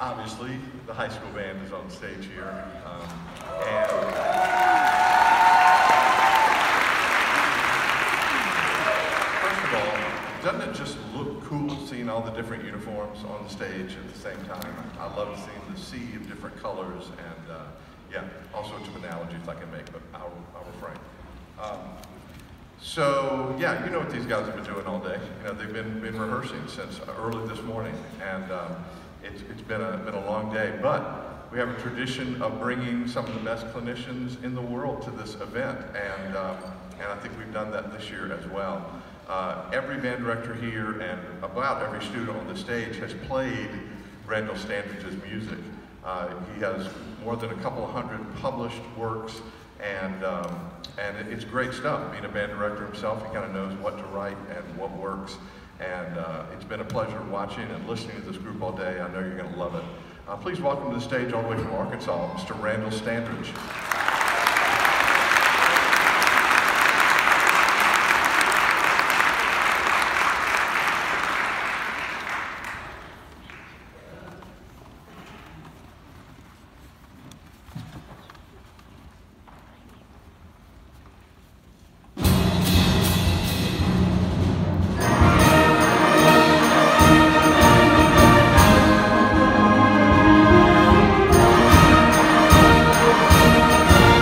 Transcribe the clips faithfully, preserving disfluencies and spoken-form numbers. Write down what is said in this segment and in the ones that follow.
obviously, the high school band is on stage here. Um, and first of all, doesn't it just look cool seeing all the different uniforms on the stage at the same time? I love seeing the sea of different colors and uh, yeah, all sorts of analogies I can make, but I'll, I'll refrain. Um, so yeah, you know what these guys have been doing all day. You know, they've been, been rehearsing since early this morning, and um, it's, it's been a, been a long day, but we have a tradition of bringing some of the best clinicians in the world to this event, and, um, and I think we've done that this year as well. Uh, every band director here and about every student on the stage has played Randall Standridge's music. Uh, he has more than a couple of hundred published works, and um, and it, it's great stuff. Being a band director himself, he kind of knows what to write and what works. And uh, it's been a pleasure watching and listening to this group all day. I know you're going to love it. Uh, please welcome to the stage all the way from Arkansas, Mister Randall Standridge. Thank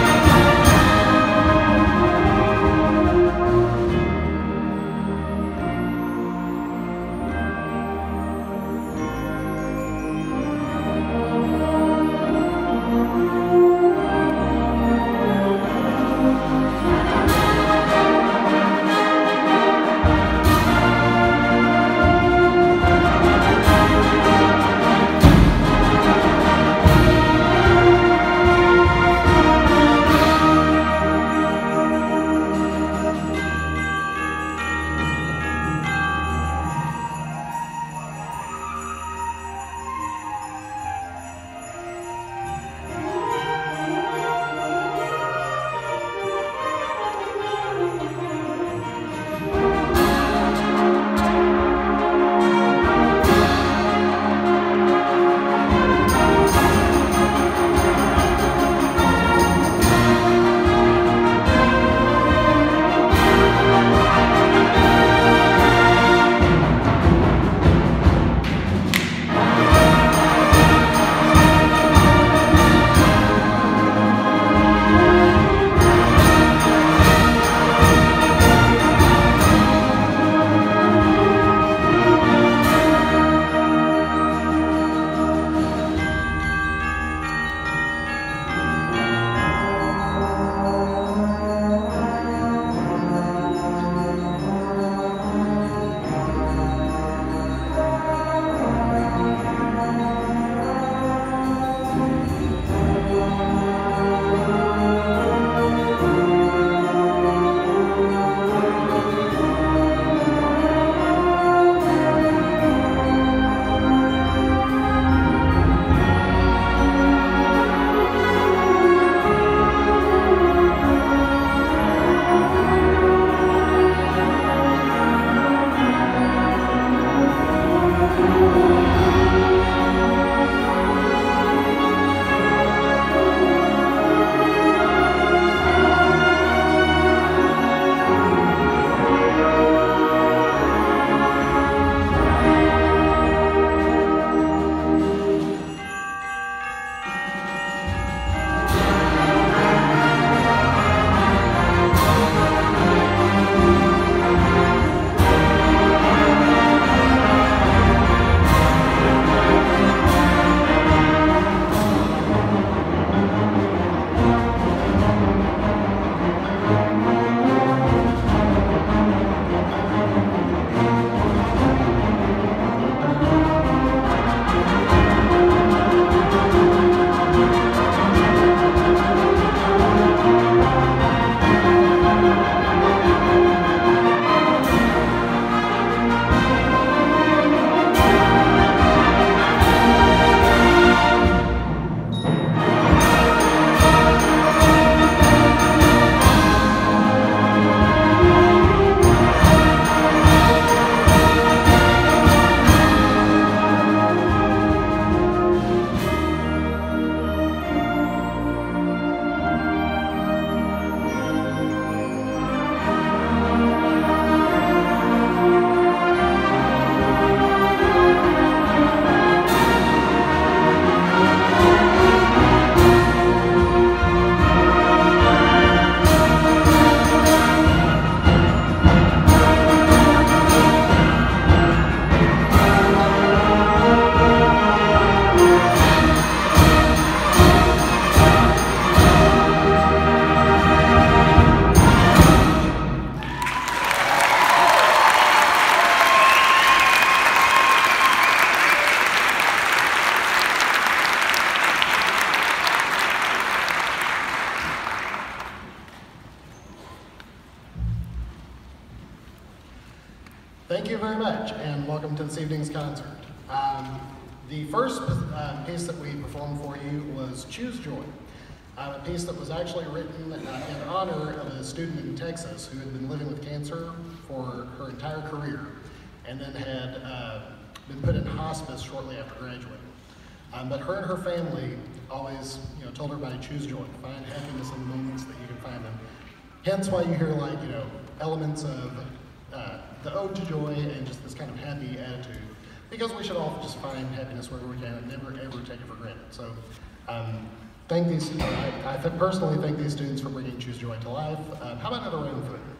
much, and welcome to this evening's concert. Um, the first uh, piece that we performed for you was Choose Joy, uh, a piece that was actually written uh, in honor of a student in Texas who had been living with cancer for her entire career, and then had uh, been put in hospice shortly after graduating. Um, but her and her family always, you know, told everybody, choose joy, find happiness in the moments that you can find them. Hence why you hear, like, you know, elements of uh, the ode to joy and just this kind of happy attitude, because we should all just find happiness wherever we can and never ever take it for granted. So um, thank these, you know, I, I th personally thank these students for bringing Choose Joy to life. Um, how about another round for them?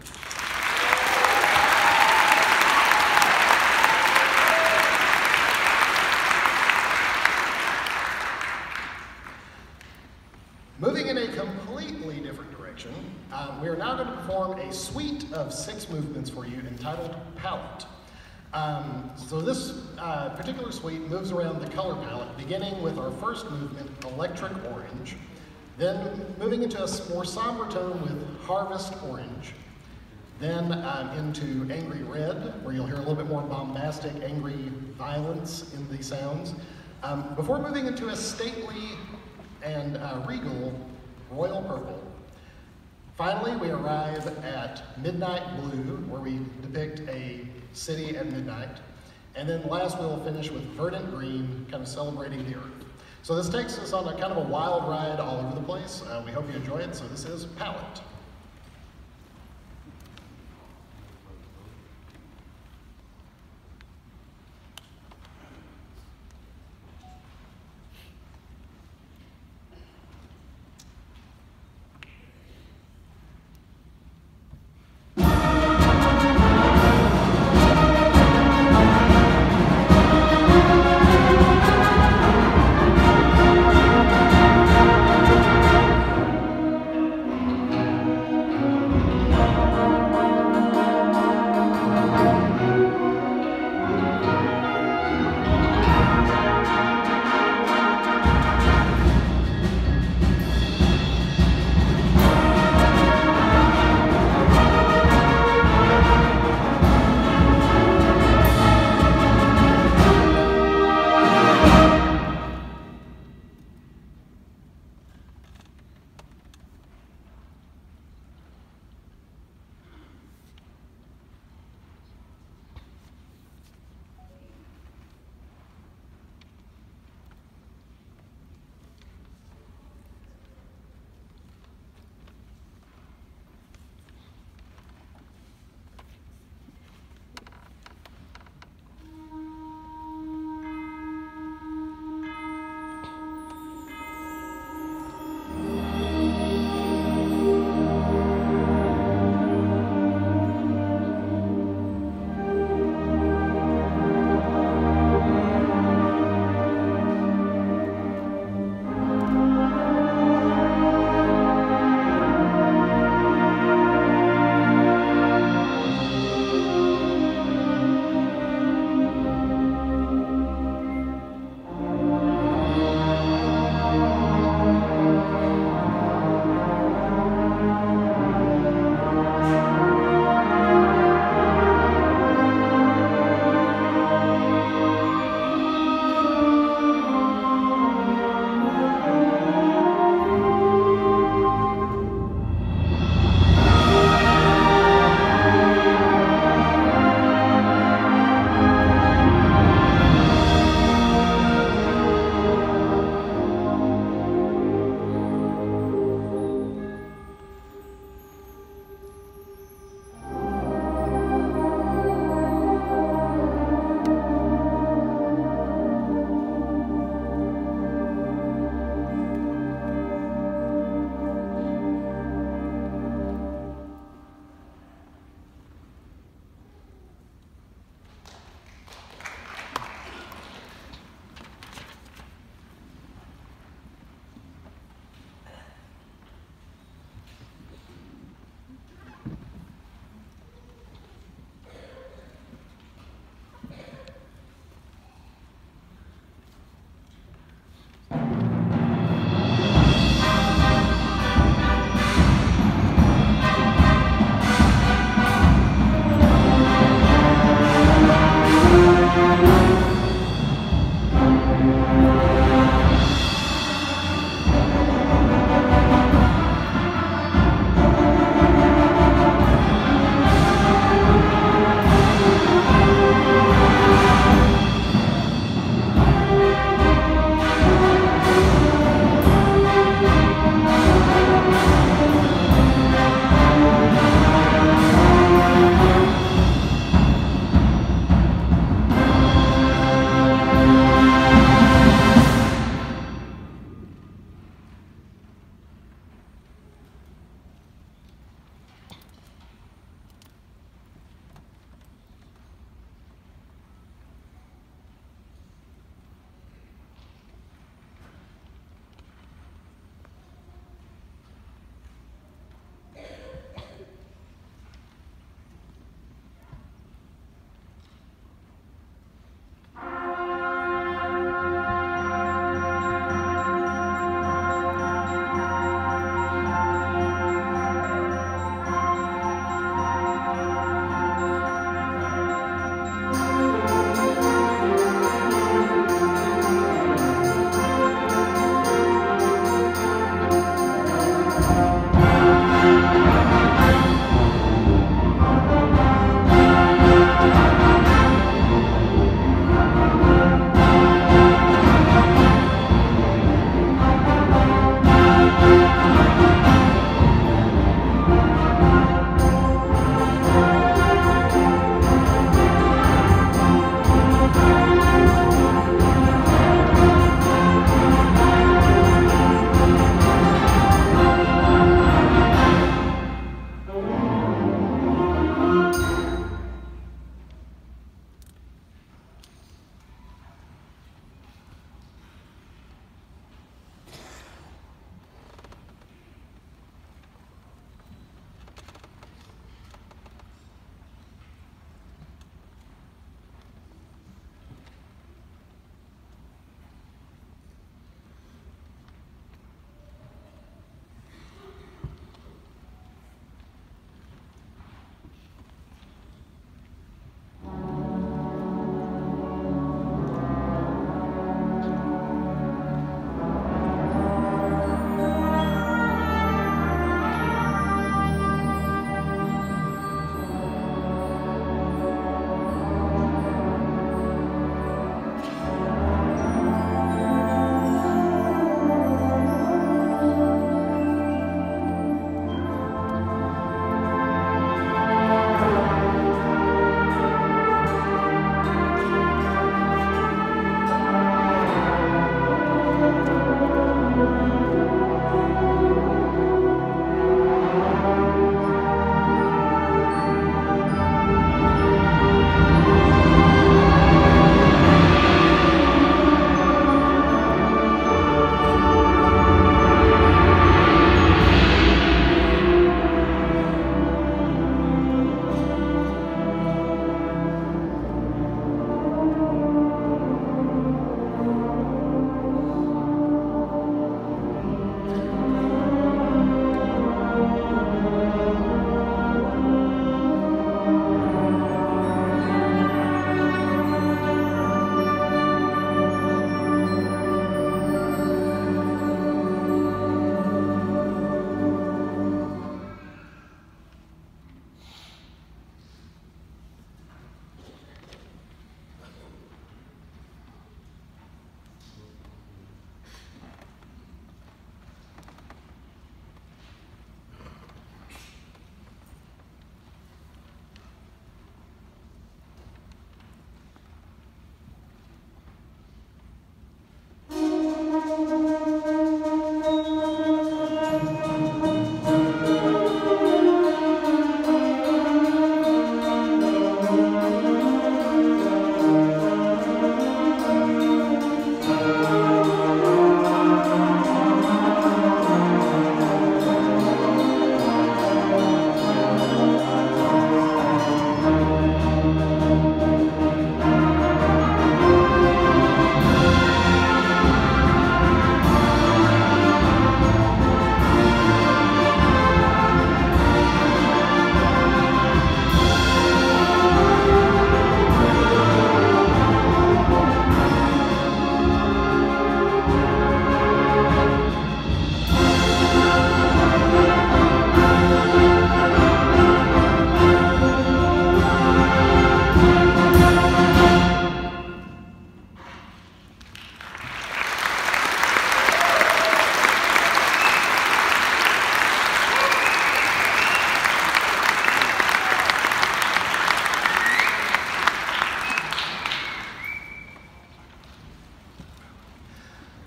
Moving in a completely different direction, um, we are now going to perform a suite of six movements for you entitled Palette. Um, so this uh, particular suite moves around the color palette, beginning with our first movement, Electric Orange, then moving into a more somber tone with Harvest Orange, then um, into Angry Red, where you'll hear a little bit more bombastic, angry violence in the sounds, um, before moving into a stately and uh, regal Royal Purple. Finally, we arrive at Midnight Blue, where we depict a city at midnight. And then last, we'll finish with Verdant Green, kind of celebrating the earth. So this takes us on a kind of a wild ride all over the place. Uh, we hope you enjoy it. So this is Palette.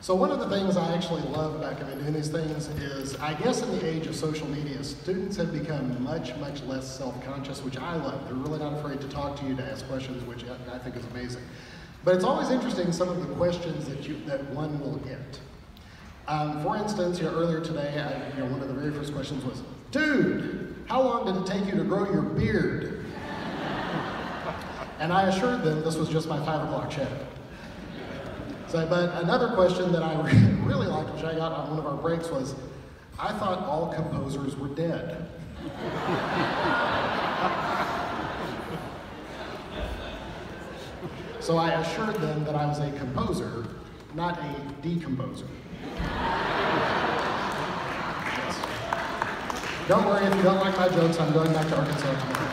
So one of the things I actually love about coming doing these things is, I guess in the age of social media, students have become much, much less self-conscious, which I love. They're really not afraid to talk to you, to ask questions, which I think is amazing. But it's always interesting some of the questions that you that one will get. Um, for instance, you know, earlier today, I, you know, one of the very first questions was, "Dude, how long did it take you to grow your beard?" And I assured them this was just my five o'clock shadow. So, but another question that I really liked, which I got on one of our breaks, was, "I thought all composers were dead." So I assured them that I was a composer, not a decomposer. Yes. Don't worry, if you don't like my jokes, I'm going back to Arkansas tomorrow.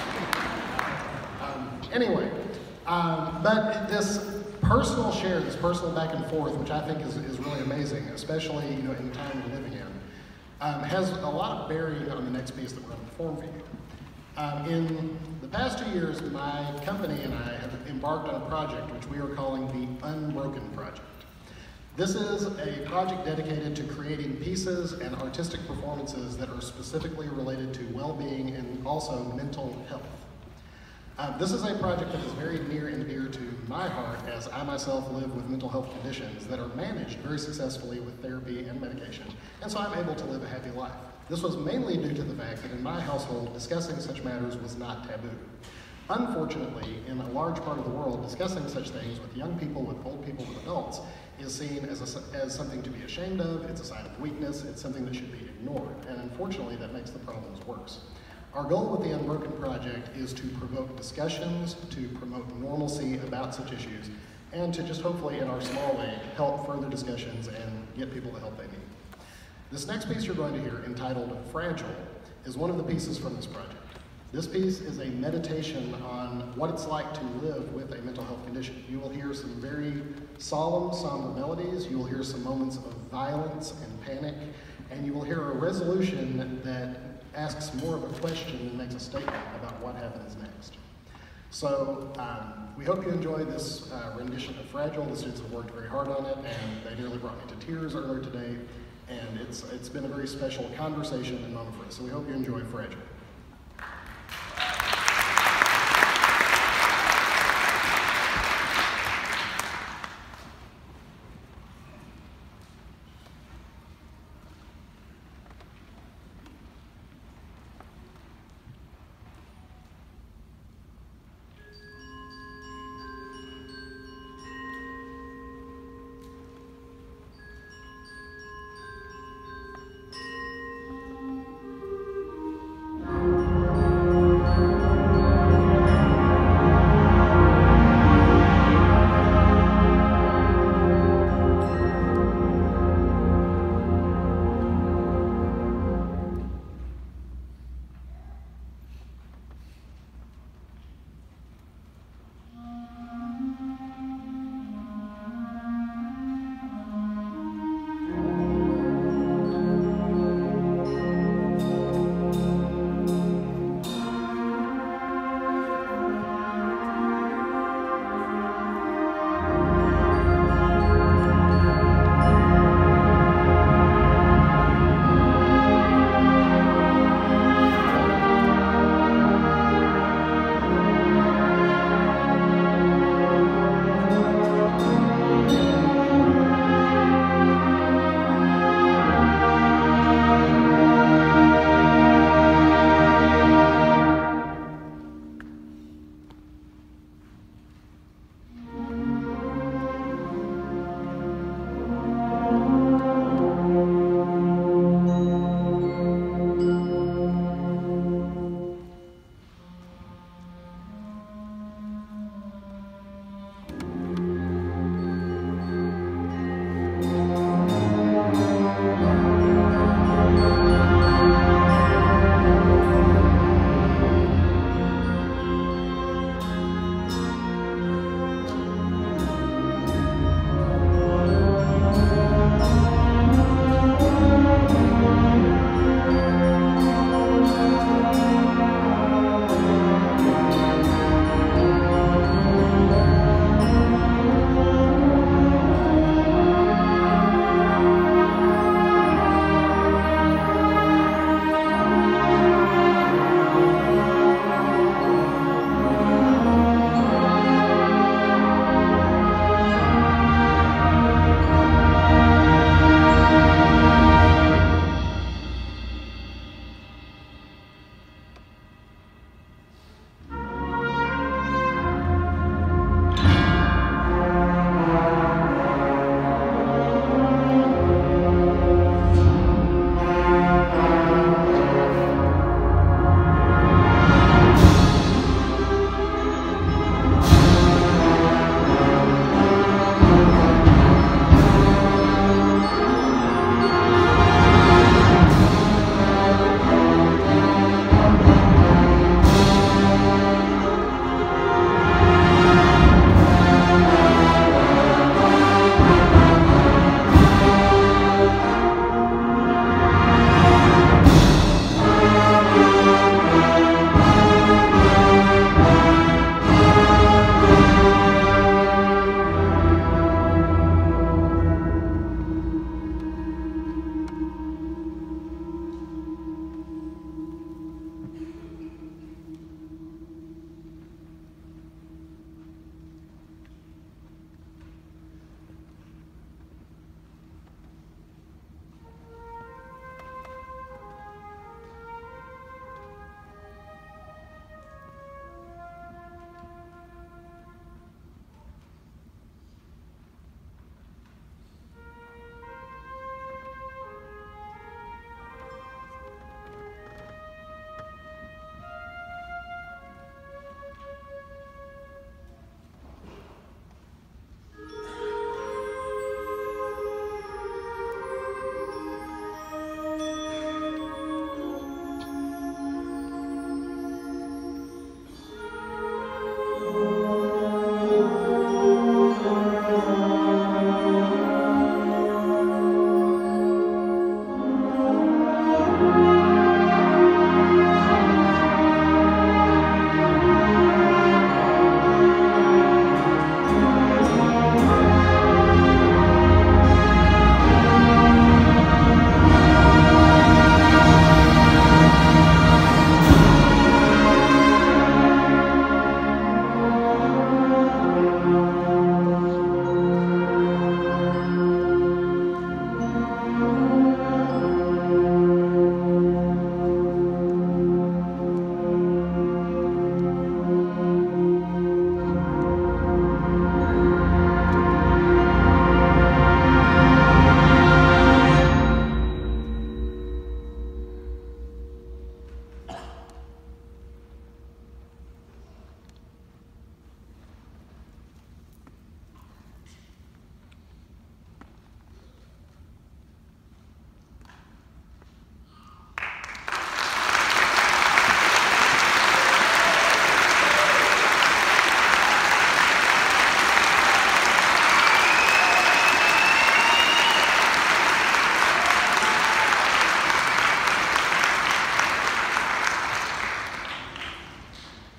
um, anyway, um, but this personal share, this personal back and forth, which I think is, is really amazing, especially you know in the time we're living in, um, has a lot of bearing on the next piece that we're going to perform for you. Um, in the past two years, my company and I have embarked on a project which we are calling the Unbroken Project. This is a project dedicated to creating pieces and artistic performances that are specifically related to well-being and also mental health. Um, this is a project that is very near and dear to my heart, as I myself live with mental health conditions that are managed very successfully with therapy and medication, and so I'm able to live a happy life. This was mainly due to the fact that in my household, discussing such matters was not taboo. Unfortunately, in a large part of the world, discussing such things with young people, with old people, with adults, is seen as, a, as something to be ashamed of, it's a sign of weakness, it's something that should be ignored, and unfortunately that makes the problems worse. Our goal with the Unbroken Project is to provoke discussions, to promote normalcy about such issues, and to just hopefully, in our small way, help further discussions and get people the help they need. This next piece you're going to hear, entitled Fragile, is one of the pieces from this project. This piece is a meditation on what it's like to live with a mental health condition. You will hear some very solemn, somber melodies, you will hear some moments of violence and panic, and you will hear a resolution that asks more of a question than makes a statement about what happens next. So um, we hope you enjoy this uh, rendition of Fragile. The students have worked very hard on it, and they nearly brought me to tears earlier today. And it's, it's been a very special conversation and moment for us. So we hope you enjoy Fragile.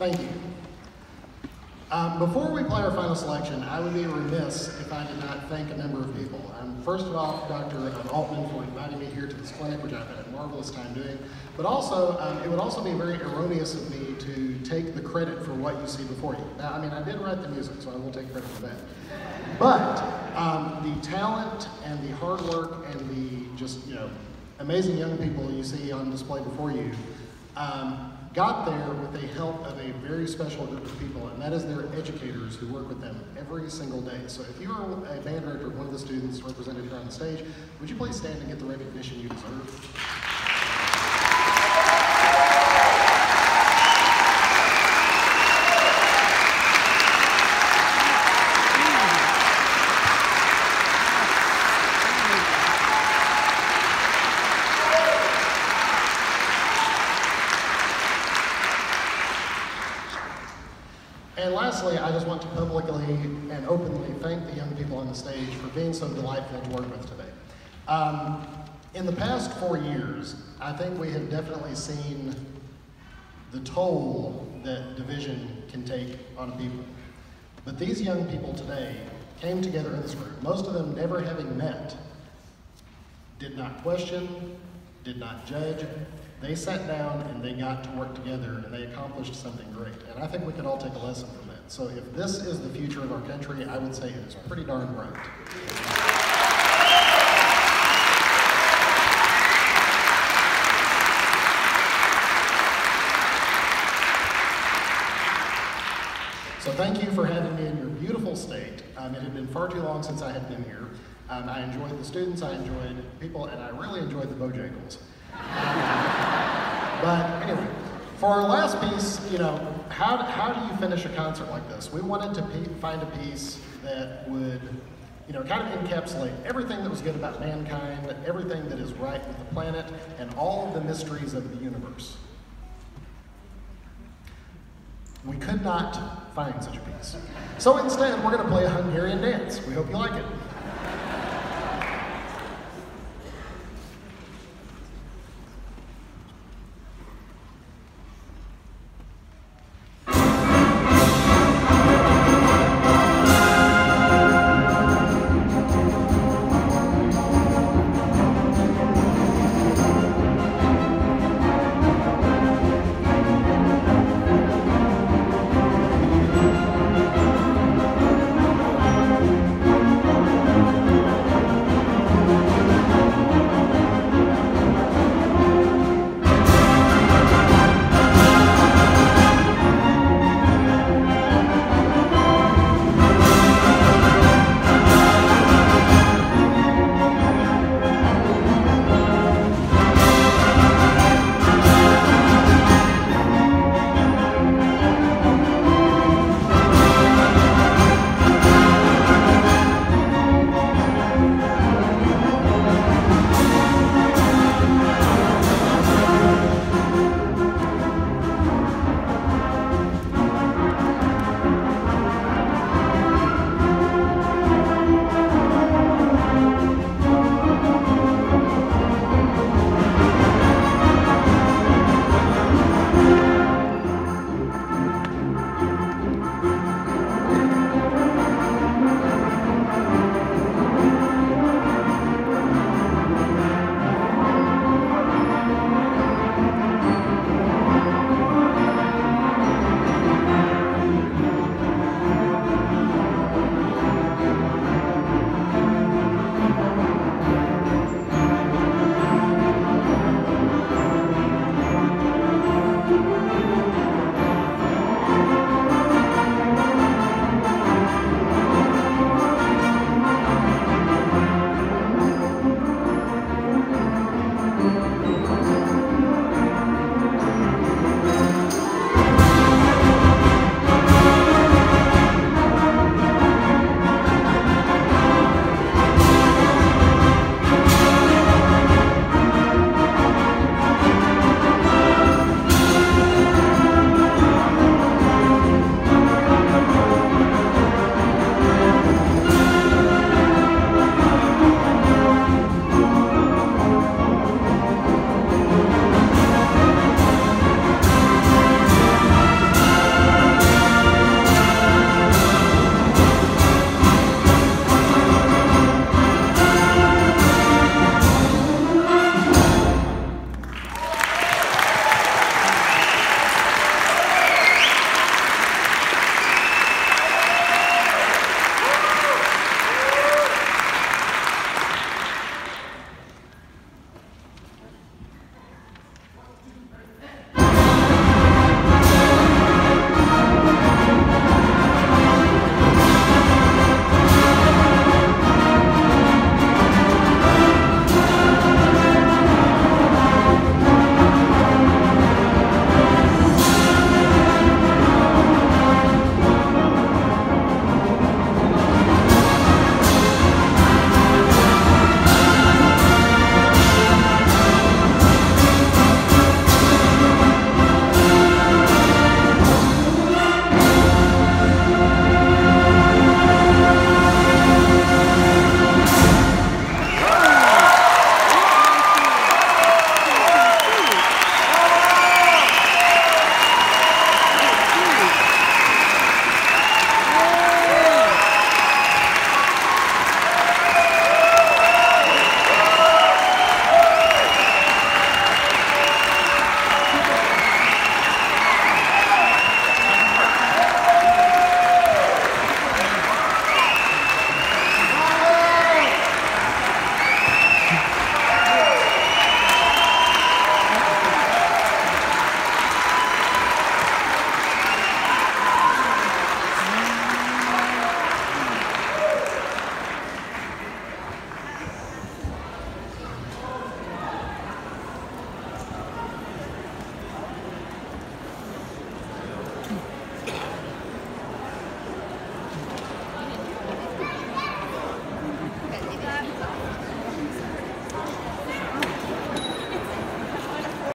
Thank you. Um, before we play our final selection, I would be remiss if I did not thank a number of people. Um, first of all, Doctor Altman for inviting me here to this clinic, which I've had a marvelous time doing. But also, um, it would also be very erroneous of me to take the credit for what you see before you. Now, I mean, I did write the music, so I will take credit for that. But um, the talent and the hard work and the just, you know, amazing young people you see on display before you um, got there with the help of a very special group of people, and that is their educators who work with them every single day. So if you are a band director of one of the students represented here on the stage, would you please stand and get the recognition you deserve? And lastly, I just want to publicly and openly thank the young people on the stage for being so delightful to work with today. Um, in the past four years, I think we have definitely seen the toll that division can take on people. But these young people today came together in this group, most of them never having met, did not question, did not judge. They sat down and they got to work together and they accomplished something great. And I think we can all take a lesson from that. So if this is the future of our country, I would say it is pretty darn bright. So thank you for having me in your beautiful state. Um, it had been far too long since I had been here. Um, I enjoyed the students, I enjoyed people, and I really enjoyed the Bojangles. But anyway, for our last piece, you know, how, how do you finish a concert like this? We wanted to pe find a piece that would, you know, kind of encapsulate everything that was good about mankind, everything that is right with the planet, and all of the mysteries of the universe. We could not find such a piece. So instead, we're going to play a Hungarian dance. We hope you like it.